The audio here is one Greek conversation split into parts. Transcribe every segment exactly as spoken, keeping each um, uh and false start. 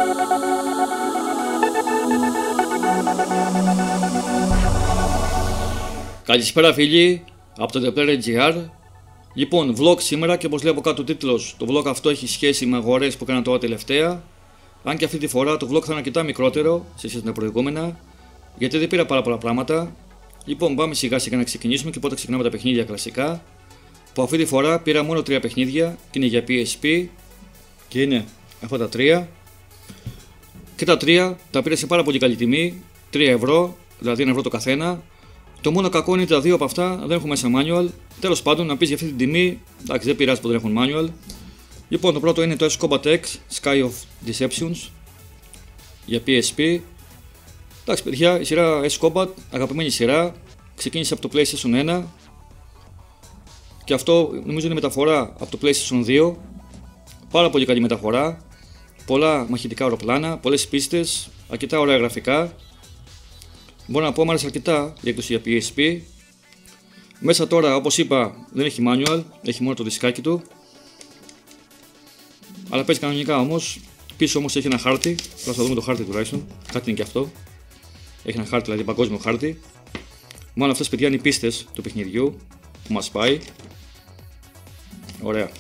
Καλησπέρα φίλοι από το The Player τζι αρ. Λοιπόν, vlog σήμερα και όπως λέει από κάτω ο τίτλος, το vlog αυτό έχει σχέση με αγορές που έκανα τώρα τελευταία. Αν και αυτή τη φορά το vlog θα είναι αρκετά μικρότερο σε σχέση με τα προηγούμενα, γιατί δεν πήρα πάρα πολλά πράγματα. Λοιπόν, πάμε σιγά σιγά να ξεκινήσουμε και πρώτα ξεκινάμε τα παιχνίδια κλασικά. Που αυτή τη φορά πήρα μόνο τρία παιχνίδια και είναι για πι ες πι και είναι αυτά τα τρία. Και τα τρία τα πήρα σε πάρα πολύ καλή τιμή, τρία ευρώ, δηλαδή ένα ευρώ το καθένα. Το μόνο κακό είναι τα δύο από αυτά δεν έχουν μέσα manual. Τέλος πάντων, να πεις για αυτή την τιμή, εντάξει, δεν πειράζει που δεν έχουν manual. Λοιπόν, το πρώτο είναι το S-Combat X Sky of Deceptions για πι ες πι. Εντάξει, παιδιά, η σειρά S-Combat, αγαπημένη σειρά, ξεκίνησε από το PlayStation ένα και αυτό νομίζω είναι μεταφορά από το PlayStation δύο. Πάρα πολύ καλή μεταφορά. Πολλά μαχητικά αεροπλάνα, πολλές πίστες, αρκετά ωραία γραφικά. Μπορώ να πω, μου άρεσε αρκετά η έκδοση για πι ες πι. Μέσα τώρα, όπως είπα, δεν έχει manual, έχει μόνο το δισκάκι του. Αλλά παίζει κανονικά όμως. Πίσω όμως έχει ένα χάρτη. Τώρα θα δούμε το χάρτη τουλάχιστον. Κάτι είναι και αυτό. Έχει ένα χάρτη, δηλαδή παγκόσμιο χάρτη. Μόνο αυτές, παιδιά, είναι οι πίστες του παιχνιδιού που μας πάει. Ωραία.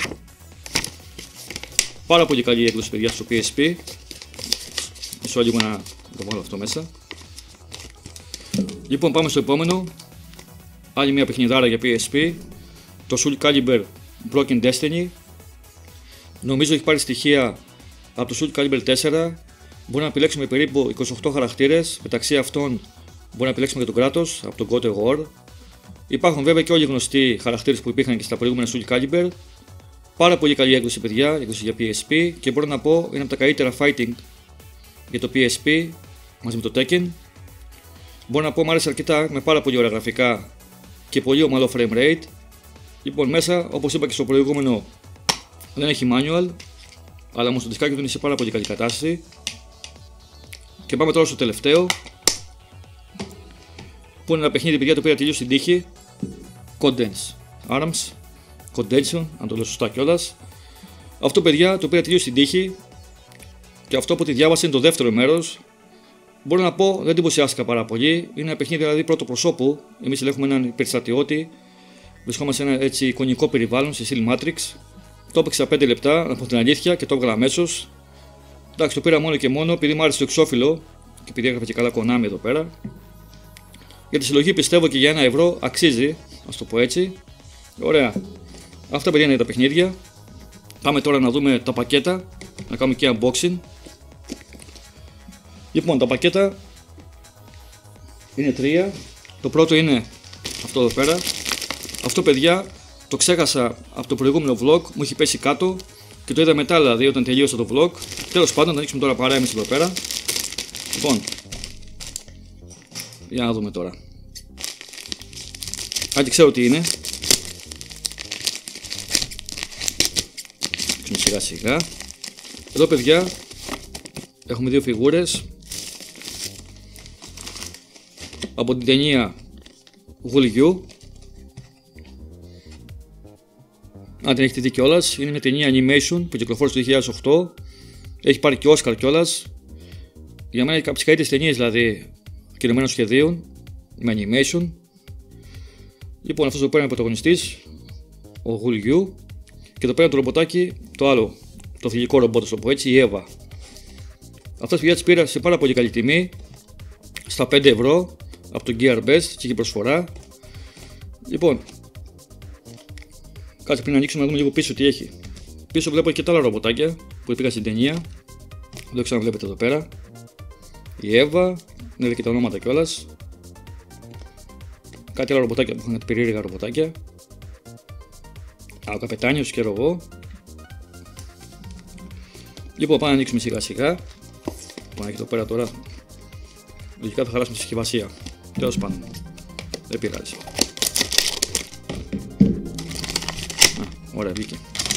Πάρα πολύ καλή έκδοση, παιδιά, στο πι ες πι. Μισό λίγο να το βάλω αυτό μέσα. Λοιπόν, πάμε στο επόμενο. Άλλη μια παιχνιδάρα για πι ες πι. Το Soul Calibur Broken Destiny. Νομίζω έχει πάρει στοιχεία από το Soul Calibur τέσσερα. Μπορούμε να επιλέξουμε περίπου είκοσι οκτώ χαρακτήρες. Μεταξύ αυτών μπορούμε να επιλέξουμε και τον κράτος από τον God of War. Υπάρχουν βέβαια και όλοι οι γνωστοί χαρακτήρες που υπήρχαν και στα προηγούμενα Soul Calibur. Πάρα πολύ καλή έκδοση, παιδιά, έκδοση για πι ες πι και μπορώ να πω είναι από τα καλύτερα fighting για το πι ες πι μαζί με το Tekken. Μπορώ να πω μου άρεσε αρκετά, με πάρα πολύ ωραία γραφικά και πολύ ομαλό frame rate. Λοιπόν, μέσα, όπως είπα και στο προηγούμενο, δεν έχει manual, αλλά όμως το δισκάκι του είναι σε πάρα πολύ καλή κατάσταση. Και πάμε τώρα στο τελευταίο, που είναι ένα παιχνίδι, παιδιά, το πήρα τελείως στην τύχη. Condense Arms, Condension, αν το λέω σωστά κιόλας. Αυτό, παιδιά, το πήρα τελείως στην τύχη και αυτό που τη διάβασα είναι το δεύτερο μέρος. Μπορώ να πω, δεν εντυπωσιάστηκα πάρα πολύ. Είναι ένα παιχνίδι, δηλαδή, πρώτο προσώπου. Εμείς ελέγχουμε έναν περιστρατιώτη. Βρισκόμαστε σε ένα έτσι εικονικό περιβάλλον, σε στυλ Matrix. Το έπαιξα πέντε λεπτά, από την αλήθεια, και το έβγαλα αμέσως. Εντάξει, το πήρα μόνο και μόνο επειδή μου άρεσε το εξώφυλλο και επειδή έγραφε και καλά Konami εδώ πέρα. Για τη συλλογή πιστεύω και για ένα ευρώ αξίζει, ας το πω έτσι. Ωραία. Αυτά, παιδιά, είναι τα παιχνίδια. Πάμε τώρα να δούμε τα πακέτα, να κάνουμε και unboxing. Λοιπόν, τα πακέτα είναι τρία. Το πρώτο είναι αυτό εδώ πέρα. Αυτό, παιδιά, το ξέχασα από το προηγούμενο vlog, μου έχει πέσει κάτω και το είδα μετά, δηλαδή, όταν τελείωσα το vlog. Τέλος πάντων, θα ανοίξουμε τώρα παρά-εμείς εδώ πέρα. Λοιπόν, για να δούμε τώρα. Άντε, ξέρω τι είναι. Σιγά σιγά. Εδώ, παιδιά, έχουμε δύο φιγούρες από την ταινία Γουλγιού. Αν την έχετε δει κιόλας, είναι μια ταινία animation που κυκλοφόρησε το δύο χιλιάδες οκτώ. Έχει πάρει και Oscar κιόλας. Για μένα είναι από τις καλύτερες ταινίες, δηλαδή, κινουμένων σχεδίων με animation. Λοιπόν, αυτός εδώ πέρα είναι ο πρωταγωνιστής, ο Γουλγιού. Και εδώ πέρα το ρομποτάκι, το άλλο, το θηλυκό ρομπότ, το πω έτσι, η Εύα. Αυτές, παιδιά, τις πήρα σε πάρα πολύ καλή τιμή, στα πέντε ευρώ από το Gearbest και έχει προσφορά. Λοιπόν, κάτσε πριν να ανοίξουμε να δούμε λίγο πίσω τι έχει. Πίσω βλέπω και τα άλλα ρομποτάκια που υπήρχαν στην ταινία. Δεν ξέρω αν βλέπετε εδώ πέρα. Η Εύα, είναι και τα ονόματα κιόλας. Κάτι άλλα ρομποτάκια που είχαν περίεργα ρομποτάκια. Α, ο καπετάνιος, ξέρω εγώ. Λοιπόν, πάμε να ανοίξουμε σιγά σιγά. Πάμε εκεί εδώ πέρα τώρα. Λογικά θα χαλάσουμε τη συσκευασία. Τέλος πάντων. Δεν πειράζει. Α, ωραία, βγήκε.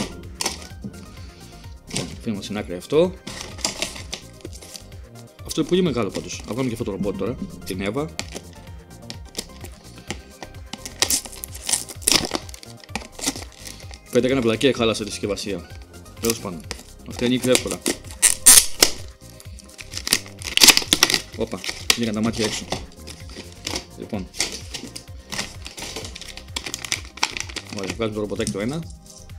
Λοιπόν, αφήνουμε στην άκρη αυτό. Αυτό είναι πολύ μεγάλο πάντως. Θα βάλουμε και αυτό το ρομπότ τώρα. Την Εύα. Πέντε έκανα πλακία, χάλασα τη συσκευασία. Τέλος πάντων. Αυτή ανοίγει εύκολα. Όπα, βγήκαν τα μάτια έξω. Λοιπόν. Ωραία, βγάζουμε το ρομποτάκι το ένα.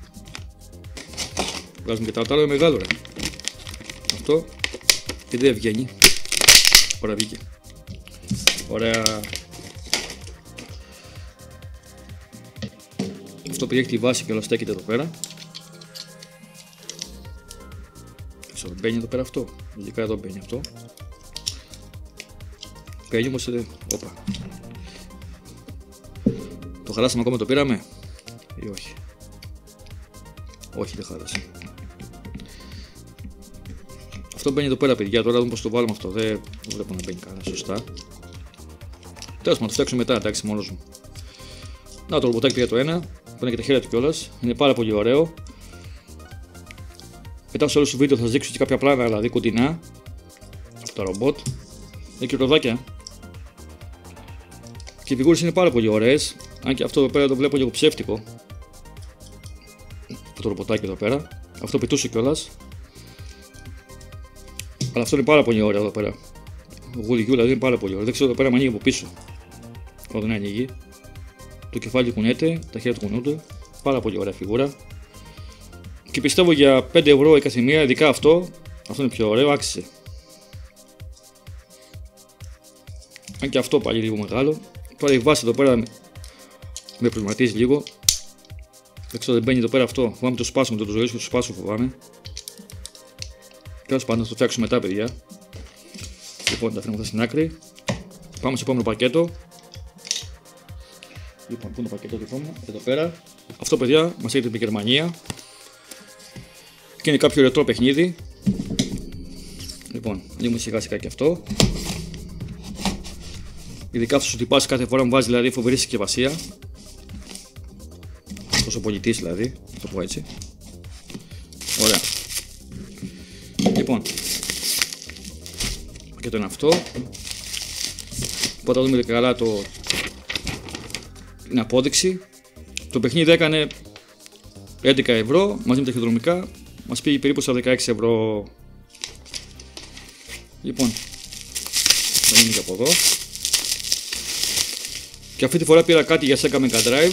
Βγάζουμε και το άλλο μεγάλο, ρε. Αυτό και δεν βγαίνει. Ωραία, βγήκε. Ωραία. Αυτό που έχει τη βάση και όλα στέκεται εδώ πέρα. Ξέρω, μπαίνει εδώ πέρα αυτό. Λογικά εδώ μπαίνει αυτό. Μπαίνει όμως, ε, όπα. Το χαλάσαμε ακόμα, το πήραμε ή όχι? Όχι, δεν χάλασε. Αυτό μπαίνει εδώ πέρα, παιδιά. Τώρα δούμε πως το βάλουμε αυτό. Δεν βλέπω να μπαίνει κανένα σωστά. Τέλος πάντων, το φτιάξουμε μετά, εντάξει, μόνος μου. Να το ρομποτάκι για το ένα. Παίρνει και τα χέρια του κιόλας. Είναι πάρα πολύ ωραίο. Μετά στο όλο το βίντεο θα σας δείξω και κάποια πράγματα, δηλαδή κοντινά από το ρομπότ. Είναι και ροδάκια. Και οι φιγούρες είναι πάρα πολύ ωραίες. Αν και αυτό εδώ πέρα το βλέπω λίγο ψεύτικο. Αυτό το ρομποτάκι εδώ πέρα. Αυτό πετούσε κιόλας. Αλλά αυτό είναι πάρα πολύ ωραίο εδώ πέρα. Ο γουλιγιού δηλαδή είναι πάρα πολύ ωραίο. Δεν ξέρω εδώ πέρα αν ανοίγει από πίσω. Εδώ δεν ανοίγει. Το κεφάλι κουνιέται, τα χέρια του κουνούνται. Πάρα πολύ ωραία φιγούρα. Και πιστεύω για πέντε ευρώ η καθημερινή, ειδικά αυτό, αυτό είναι πιο ωραίο, άξιζε. Αν και αυτό πάλι λίγο μεγάλο. Τώρα η βάση εδώ πέρα με προβληματίζει λίγο. Δεν ξέρω, δεν μπαίνει εδώ πέρα αυτό. Φοβάμαι το σπάσιμο, το το ζωήσω, το σπάσω φοβάμαι. Τέλος πάντων, θα το φτιάξω μετά, παιδιά. Λοιπόν, τα αφήνουμε αυτά στην άκρη. Πάμε στο επόμενο πακέτο. Λοιπόν, πού είναι το πακέτο του επόμενου? Εδώ πέρα. Αυτό, παιδιά, μας έρχεται από τη Γερμανία. Και είναι κάποιο ρετρό παιχνίδι. Λοιπόν, λίγο σιγά σιγά και αυτό. Ειδικά αυτός ο τυπάς κάθε φορά μου βάζει δηλαδή φοβερή συσκευασία. Αυτός ο πολιτής δηλαδή, να το πω έτσι. Ωραία. Λοιπόν, πακέτο είναι αυτό. Οπότε θα δούμε καλά το... την απόδειξη. Το παιχνίδι έκανε έντεκα ευρώ μαζί με τα χειροδρομικά. Μας πήγε περίπου στα δεκαέξι ευρώ. Λοιπόν, θα είναι και από εδώ. Και αυτή τη φορά πήρα κάτι για Sega Mega Drive.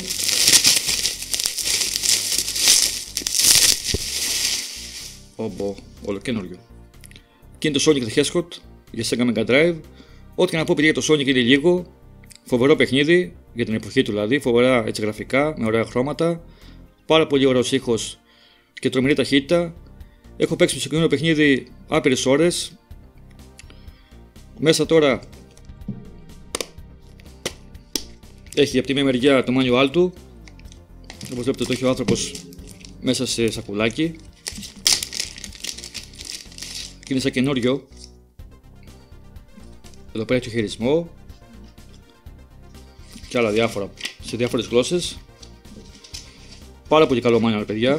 Όμπο, όλο καινούριο. Και είναι το Sonic the Hedgehog για Sega Mega Drive. Ό,τι και να πω, παιδιά, για το Sonic είναι λίγο. Φοβερό παιχνίδι για την εποχή του δηλαδή. Φοβερά έτσι γραφικά, με ωραία χρώματα. Πάρα πολύ ωραίος ήχος και τρομερή ταχύτητα. Έχω παίξει το συγκεκριμένο παιχνίδι άπειρες ώρες. Μέσα τώρα έχει από τη μία μεριά το manual του. Όπως βλέπετε το έχει ο άνθρωπος μέσα σε σακουλάκι. Και είναι σαν καινούριο. Εδώ πέρα έχει χειρισμό και άλλα διάφορα σε διάφορες γλώσσες. Πάρα πολύ καλό manual, παιδιά.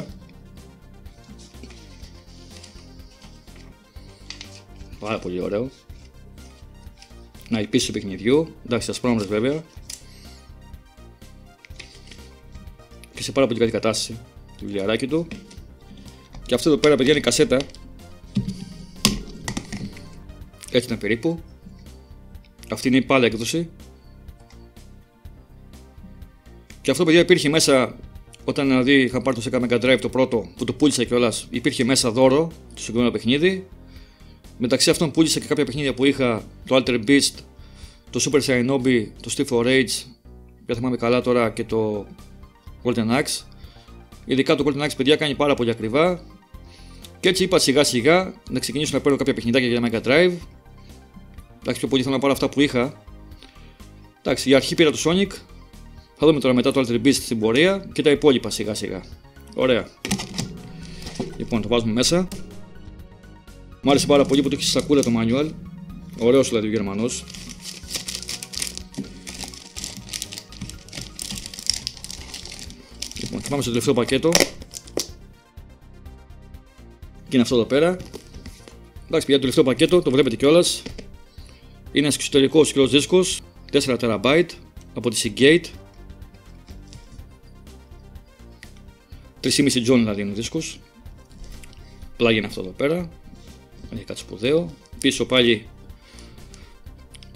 Πάρα πολύ ωραίο. Να, η πίστη του παιχνιδιού. Εντάξει, ασπρόμορφες βέβαια. Και σε πάρα πολύ καλή κατάσταση το βιβλιαράκι του. Και αυτό εδώ πέρα, παιδιά, είναι η κασέτα. Έτσι είναι περίπου. Αυτή είναι η πάλι έκδοση. Και αυτό, παιδιά, υπήρχε μέσα. Όταν δηλαδή είχα πάρει το Sega Mega Drive το πρώτο που το πούλησα κιόλας, υπήρχε μέσα δώρο το συγκεκριμένο παιχνίδι. Μεταξύ αυτών πούλησα και κάποια παιχνίδια που είχα, το Alter Beast, το Super Shinobi, το Street for Rage, δεν θυμάμαι καλά τώρα, και το Golden Axe. Ειδικά το Golden Axe, παιδιά, κάνει πάρα πολύ ακριβά. Και έτσι είπα σιγά σιγά να ξεκινήσω να παίρνω κάποια παιχνιδάκια για Mega Drive. Εντάξει, πιο πολύ θέλω να πάρω αυτά που είχα. Εντάξει, για αρχή πήρα το Sonic. Θα δούμε τώρα μετά το Alter Beast στην πορεία και τα υπόλοιπα σιγά σιγά. Ωραία. Λοιπόν, το βάζουμε μέσα. Μου άρεσε πάρα πολύ που το έχει στη σακούλα το manual. Ωραίος δηλαδή ο Γερμανός. Λοιπόν, θα πάμε στο τελευταίο πακέτο. Και είναι αυτό εδώ πέρα. Εντάξει, πια το τελευταίο πακέτο, το βλέπετε κιόλας. Είναι ένας εξωτερικός σκληρός δίσκος τέσσερα τεραμπάιτ από τη Seagate. τρία κόμμα πέντε τζον δηλαδή είναι ο δίσκος. Πλάγι είναι αυτό εδώ πέρα. Έχει κάτι σπουδαίο. Πίσω πάλι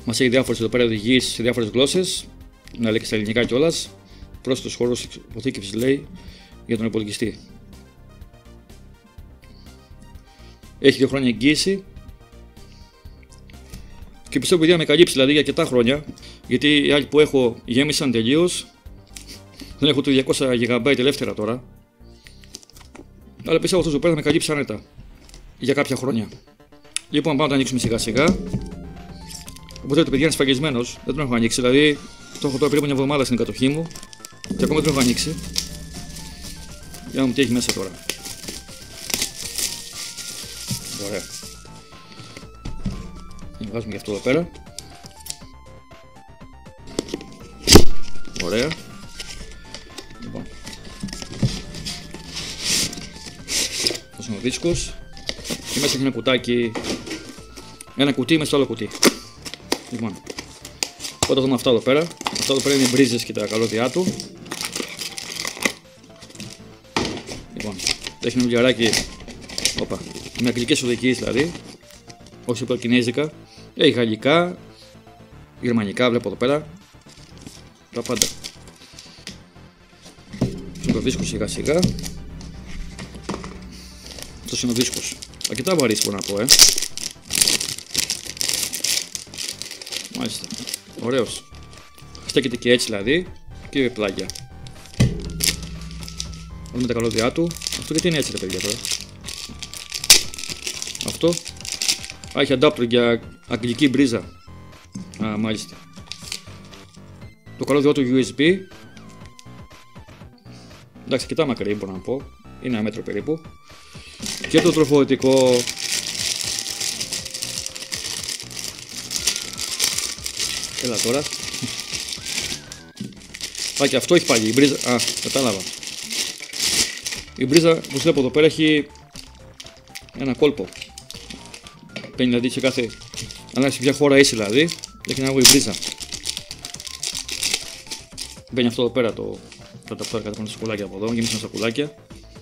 Μας έχει διάφορες εδώ πέρα οδηγίες σε διάφορες γλώσσες, να λέει και στα ελληνικά κιόλας. Πρόσθετος χώρος αποθήκευσης λέει για τον υπολογιστή. Έχει δύο χρόνια εγγύηση. Και πιστεύω παιδιά με καλύψει δηλαδή για αρκετά χρόνια. Γιατί οι άλλοι που έχω γέμισαν τελείως. Δεν έχω το διακόσια τζι μπι ελεύθερα τώρα. Αλλά πιστεύω αυτός εδώ πέρα θα με καλύψει άνετα για κάποια χρόνια. Λοιπόν, πάμε να το ανοίξουμε σιγά σιγά. Οπότε το παιδιά είναι σφαγισμένος, δεν τον έχω ανοίξει. Δηλαδή το έχω τώρα περίπου μια εβδομάδα στην κατοχή μου και ακόμα δεν τον έχω ανοίξει. Για να μου τι έχει μέσα τώρα. Ωραία. Θα βγάζουμε και αυτό εδώ πέρα. Ωραία. Λοιπόν. Αυτό είναι ο δίσκος. Και μέσα έχει ένα κουτάκι. Ένα κουτί μέσα στο άλλο κουτί. Λοιπόν. Πρώτα δούμε αυτά εδώ πέρα. Αυτά εδώ πέρα είναι οι μπρίζες και τα καλώδια του. Λοιπόν. Έχει ένα βιβλιαράκι. Όπα. Με αγγλικές οδηγίες δηλαδή. Όχι κινέζικα. Έχει γαλλικά. Γερμανικά βλέπω εδώ πέρα. Τα πάντα. Το δίσκο σιγά σιγά. Αυτός είναι ο δίσκος. Αρκετά βαρύς μπορώ να πω, ε. Μάλιστα. Ωραίος. Στέκεται και έτσι δηλαδή. Και πλάγια. Δούμε τα καλώδια του. Αυτό γιατί είναι έτσι ρε παιδιά τώρα. Αυτό. Α, έχει adapter για αγγλική μπρίζα. Α, μάλιστα. Το καλώδιο του γιου ες μπι. Εντάξει, αρκετά μακρύ μπορώ να πω. Είναι ένα μέτρο περίπου. Και το τροφοδοτικό. Έλα τώρα. Α, και αυτό έχει πάλι η μπρίζα. Α, κατάλαβα. Η μπρίζα που βλέπω εδώ πέρα έχει ένα κόλπο. Παίρνει δηλαδή σε κάθε. Αν σε ποια χώρα είσαι δηλαδή, έχει να βγει η μπρίζα. Μπαίνει αυτό εδώ πέρα το. Θα τα πάρω κατά σακουλάκια από εδώ, γεμίσαν σακουλάκια.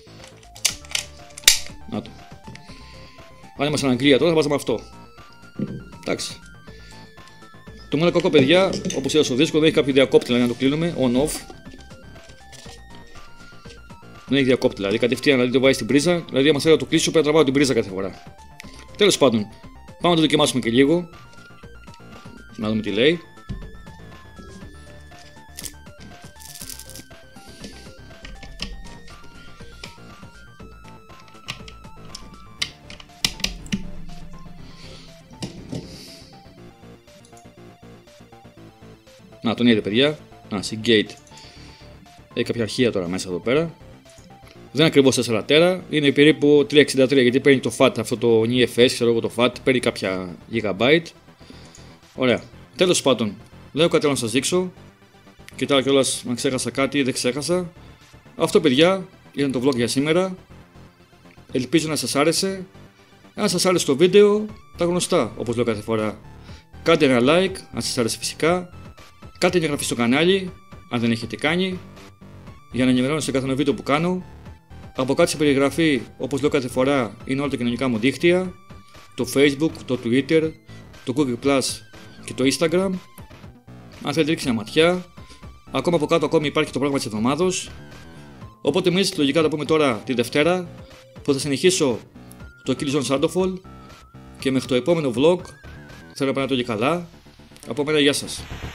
Να το. Αν είμαστε στην Αγγλία τώρα θα βάζαμε αυτό. Εντάξει. Το μόνο κακό παιδιά, όπως είδα στο δίσκο, δεν έχει κάποιο διακόπτη δηλαδή να το κλείνουμε, on-off. Δεν έχει διακόπτη δηλαδή, κατευθείαν δηλαδή το βάζει στην πρίζα, δηλαδή άμα θέλω να το κλείσω πρέπει να τραβάω την πρίζα κάθε φορά. Τέλος πάντων, πάμε να το δοκιμάσουμε και λίγο. Να δούμε τι λέει. Να τον είδε παιδιά. Να, Seagate. Έχει κάποια αρχεία τώρα μέσα εδώ πέρα. Δεν είναι ακριβώς τέσσερα τέρα, είναι περίπου τριακόσια εξήντα τρία γιατί παίρνει το φατ αυτό το εν εφ ες, ξέρω εγώ το φατ, παίρνει κάποια gigabyte. Ωραία. Τέλος πάντων, δεν έχω κάτι άλλο να σας δείξω. Κοιτάω κιόλας αν ξέχασα κάτι, δεν ξέχασα. Αυτό παιδιά ήταν το vlog για σήμερα. Ελπίζω να σας άρεσε. Αν σας άρεσε το βίντεο, τα γνωστά όπως λέω κάθε φορά. Κάντε ένα like αν σας άρεσε φυσικά. Κάντε μια εγγραφή στο κανάλι αν δεν έχετε κάνει για να ενημερώνεστε κάθε βίντεο που κάνω. Από κάτω στην περιγραφή, όπως λέω κάθε φορά, είναι όλα τα κοινωνικά μου δίκτυα, το Facebook, το Twitter, το Google Plus και το Instagram. Αν θέλετε ρίξτε μια ματιά. Ακόμα από κάτω ακόμη υπάρχει το πρόγραμμα της εβδομάδος. Οπότε εμείς λογικά θα πούμε τώρα τη Δευτέρα που θα συνεχίσω το Killzone Shadowfall και μέχρι το επόμενο vlog θέλω να πάνε το και καλά. Από μένα γεια σας.